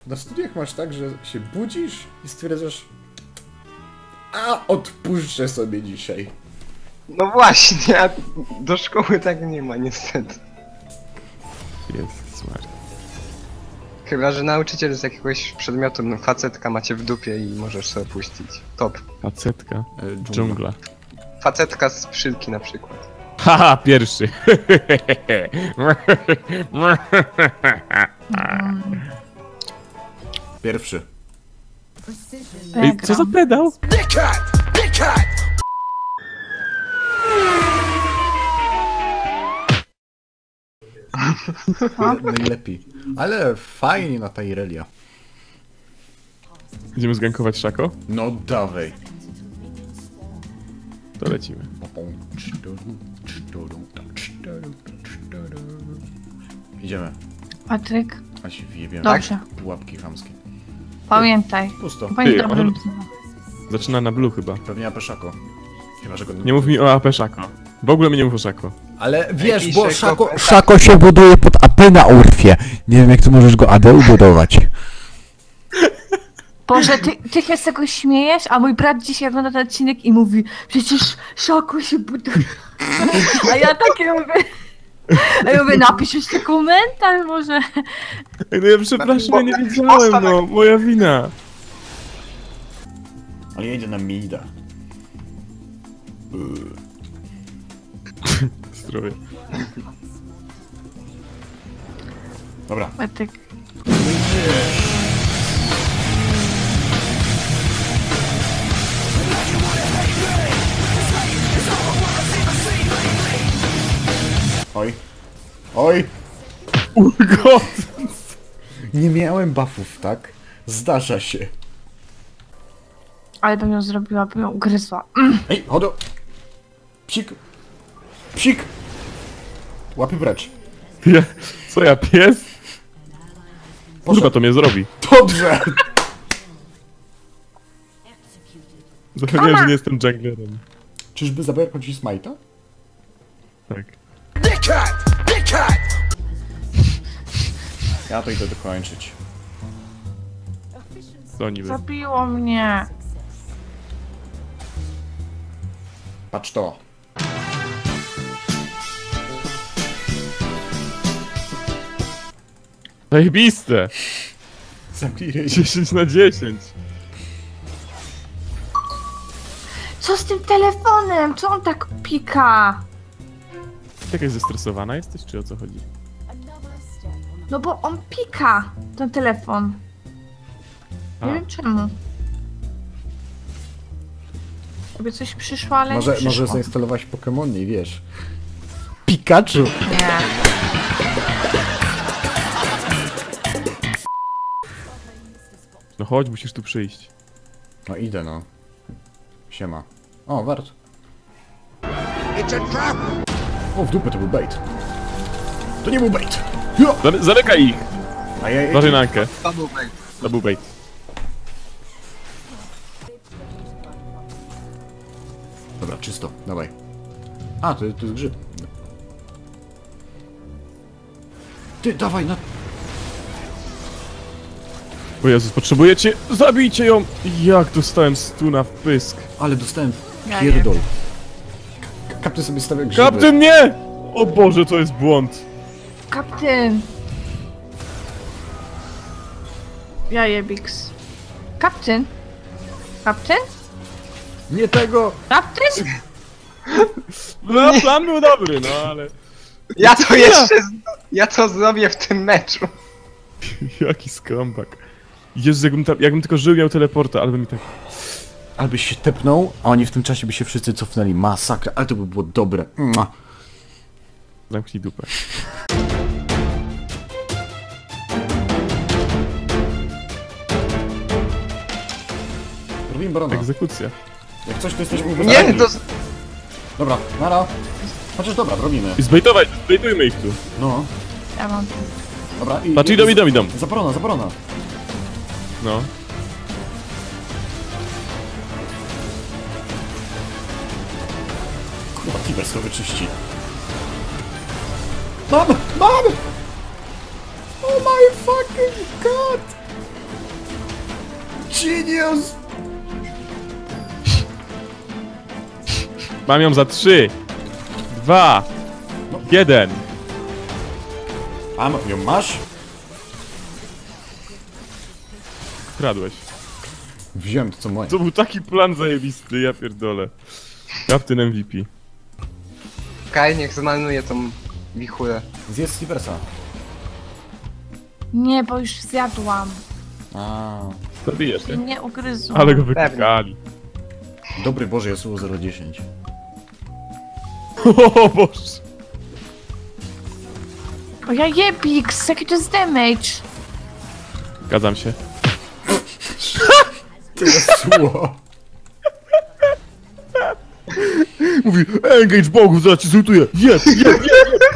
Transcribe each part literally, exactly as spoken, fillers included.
Na studiach masz tak, że się budzisz i stwierdzasz, a odpuszczę sobie dzisiaj. No właśnie, a do szkoły tak nie ma niestety. Jest smart. Chyba że nauczyciel z jakiegoś przedmiotu, no, facetka macie w dupie i możesz sobie puścić. Top. Facetka. E, Dżungla. Facetka z przylki na przykład. Haha, pierwszy. Pierwszy. Ej, co za pedał? Najlepiej. Ale fajnie na ta Irelia. Idziemy zgankować Szako? No dawaj. To lecimy. Idziemy. Patryk, A się wjebiemy. dobrze. Pułapki chamskie. Pamiętaj. Pusto. Bądź Ty, dobrym on- synem. Zaczyna na blue chyba. Pewnie Apeszako. Chyba, że go... Nie mów mi o A P Szako. W ogóle mi nie mów o Szako. Ale wiesz, Jakiś bo Szako- Szako... Szako się buduje pod A P na Urfie. Nie wiem jak ty możesz go A D ubudować. Boże, ty, ty się z tego śmiejesz, a mój brat dzisiaj ogląda ten odcinek i mówi, przecież Szako się buduje. A ja takie mówię, a ja mówię, napisz jeszcze komentarz może. Ej, no ja przepraszam, ja nie wiedziałem, no. Moja wina. Ale ja idę na Mida. Zdrowie. Dobra. Patryk, Oj. Oj! Urgot! Nie miałem buffów, tak? Zdarza się. ale bym ją zrobiła, bym ją ugryzła. Ej, chodo! Psik! Psik! Łapy precz. Ja, co ja, pies? Kurwa, to mnie zrobi. Dobrze! Zapomniałem, że nie jestem junglerem. Czyżby zabrakło ci smajta? Tak. Ja to idę dokończyć. Co niby? Zabiło mnie. Patrz to. Zajebiste! Zamknij ryj. dziesięć na dziesięć. Co z tym telefonem? Co on tak pika? Jakaś zestresowana jesteś, czy o co chodzi? No bo on pika, ten telefon. Nie A. wiem czemu. Jakby coś przyszło, ale Może, nie przyszło. może zainstalować Pokémon i wiesz. Pikachu! Nie. No chodź, musisz tu przyjść. No idę no. Siema. O, wart. O, w dupę to był bait. To nie był bait! Jo! Zale- Zamykaj ich! A ja, ja, Uważaj na Ankę. Double bait. To był bait. Dobra, czysto, dawaj. A, to, to jest grzyb. Ty, dawaj, na... O Jezus, potrzebujecie... Zabijcie ją! Jak dostałem stuna w pysk. Ale dostałem Ja pierdol. K- Kapty sobie stawia grzyby. Kapten, nie! O Boże, to jest błąd. Kaptyn. Jajebix. Kaptyn? Kaptyn? Nie tego! Kaptyn? No, plan był dobry, no ale... Ja to jeszcze... z- Ja to zrobię w tym meczu. Jaki skąpak. Jezu, jakbym, ta, jakbym tylko żył, miał teleporta, ale by mi tak... Albyś się tepnął, a oni w tym czasie by się wszyscy cofnęli. Masakra, ale to by było dobre. Mua. Zamknij dupę. Robimy barona. Egzekucja. Jak coś, to jesteśmy Nie, ubezpieczeni. to... Dobra, nara. Chociaż dobra, robimy. I zbejtować, zbejtujmy ich tu. No, Ja mam tu. dobra. I, Patrz, idą, idą, idą. Zaporona, zaporona. No. Kurwa, Tiber sobie wyczyści. Mam! Mam! Oh my fucking god! Genius! Mam ją za trzy, dwa, jeden. A ją masz? Kradłeś. Wziąłem to co moje. To był taki plan zajebisty, ja pierdolę. Captain M V P. Kaj, niech zmarnuje tą wichurę. Zjedz Sliversa. Nie, bo już zjadłam. A, Zabijesz, nie? Nie ugryzł. Ale go wykakali. dobry Boże, Jasuo zero dziesięć. O Boże. O ja jebix, jaki to jest damage. Zgadzam się. To Jasuo. Mówi, engage bogów, zaraz ci zultuję. Jest, jest, jest, jest.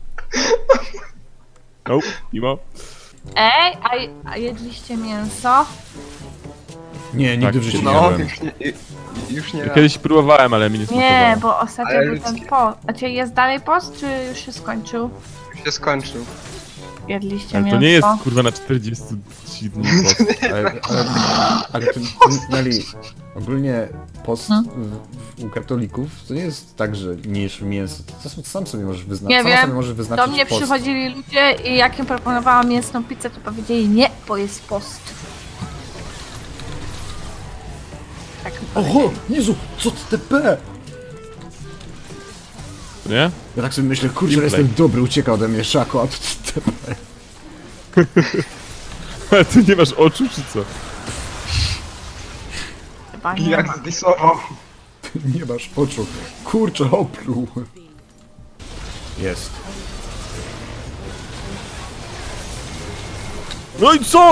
Nope, mimo. Ej, a, a jedliście mięso? Nie, nigdy Tak, w życiu nie No, jadłem. już nie... Już nie Ja raz. kiedyś próbowałem, ale mi nie smakowało. Nie, bo ostatnio Ale był ten ludzkie. post. A czy jest dalej post, czy już się skończył? Już się skończył. Jedliście Ale mięso? to nie jest kurwa na czterdzieści dni post. Ale, ale, ale ten, ten, Neli, ogólnie post Hmm? w, w, u katolików to nie jest tak, że nie jesz mięso. To sam- sam sobie możesz wyznaczyć. Nie Sama wiem, sobie możesz wyznaczyć Do mnie post. przychodzili ludzie i jak im proponowałam mięsną pizzę, to powiedzieli nie, bo jest post. Tak mi Oho! Jezu! Co to T P? Nie? Ja tak sobie myślę, kurczę, Gameplay. jestem dobry, ucieka ode mnie Szako, a to T P. Ale ty nie masz oczu, czy co? chyba nie Jak ma. zdisował. Nie masz oczu. Kurczę, opluł. Jest. No i co?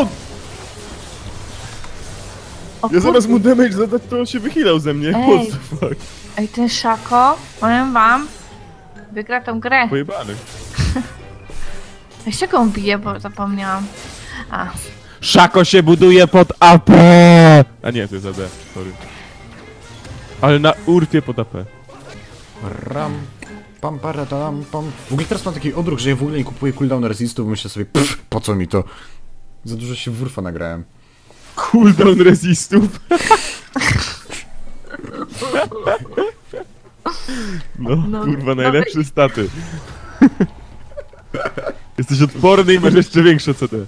O Ja zamiast mu kurde. damage zadać, to on się wychylał ze mnie. Ej. What the fuck? Ej, ten Szako, powiem wam, wygra tą grę. Pojebany. Ja z czego on bije, bo zapomniałam. A, Szako się buduje pod A P! A nie, to jest A D, sorry. Ale na urfie pod A P. Ram. Pam, paratam, pam. W ogóle teraz mam taki odruch, że ja w ogóle nie kupuję cooldown resistów, myślę sobie, pff, po co mi to? Za dużo się w Wurfa nagrałem. Cooldown resistów. No, No, kurwa, no najlepsze staty. Jesteś odporny i masz jeszcze większe C D.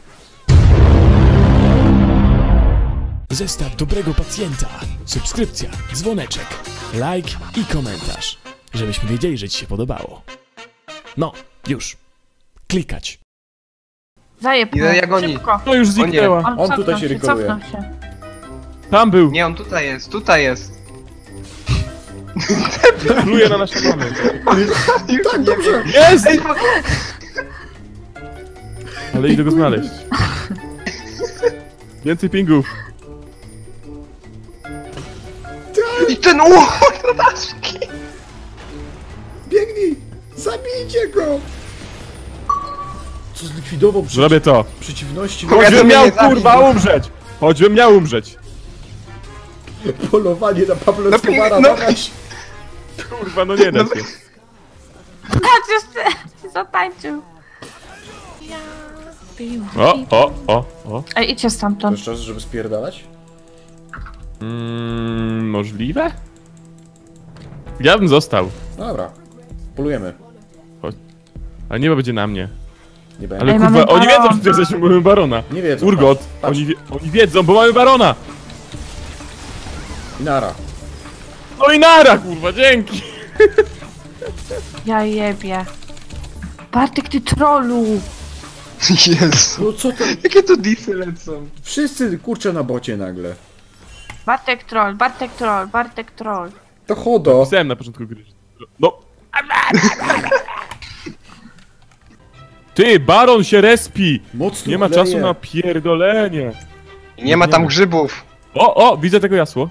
Zestaw dobrego pacjenta, subskrypcja, dzwoneczek, like i komentarz, żebyśmy wiedzieli, że ci się podobało. No, już. Klikać. zajeb Ile mu, jak oni? szybko. No już zniknęła. On, On cofnął tutaj się rekoluje. Cofnął się. Tam był. Nie, on tutaj jest, tutaj jest. Pluje na nasze mamy. Już nie wiem. Jest! Ej, fuck. Ale idę go znaleźć. Więcej pingów. I ten ułożki. Biegnij! Zabijcie go! Co zlikwidował przy... Zrobię to. przeciwności? Ja Choćbym to miał mnie nie kurwa zabił. umrzeć. Choćbym miał umrzeć. Polowanie na Pablo No, Escobara, no. dawaj! Kurwa, no nie da się. Patrz, jeszcze zatańczył. Ja piłam. O, o, o, o. Ej, idźcie stamtąd. Masz czas, żeby spierdalać? Mm, możliwe? Ja bym został. No dobra. Polujemy. Ale nie będzie na mnie. Nie będzie. Ale Ej, kurwa, mamy oni wiedzą, barona. że tu jesteśmy, bo mamy barona. Nie wiedzą. Urgot, patrz, patrz. oni, wie, oni wiedzą, bo mamy barona. Nara. No i nara, kurwa, dzięki. Ja jebie. Bartek, ty trollu. Jezu. No co to? Jakie to disy lecą? Wszyscy kurczę na bocie nagle. Bartek troll, Bartek troll, Bartek troll. To chodo. Pisałem na początku gry. No. Ty, baron się respi. Mocno Nie ma chleje. czasu na pierdolenie. Nie ma tam grzybów. O, o, widzę tego jasło.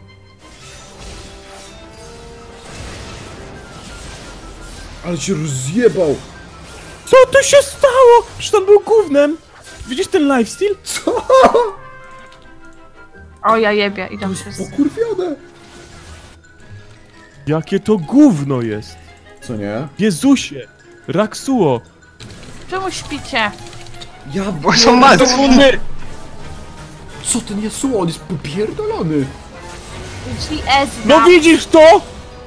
Ale się rozjebał. Co tu się stało? Przecież on był gównem. Widzisz ten lifesteal? Co? O, ja jebie, idą wszyscy. Pokurwione. Jakie to gówno jest. Co nie? Jezusie. Raksuo. Czemu śpicie? Ja Bo są martwi. Sekundy. Co ten Yasuo? On jest popierdolony! G S No na... widzisz to?!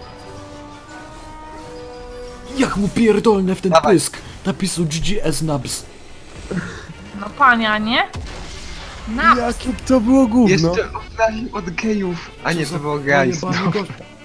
Jak mu pierdolne w ten Dawaj. pysk! Napisał G G S Nabs. No pania, nie? Na... Jakie to było gówno! Jeszcze obralił od gejów. A nie, to było gejstwo. Pojebany gość.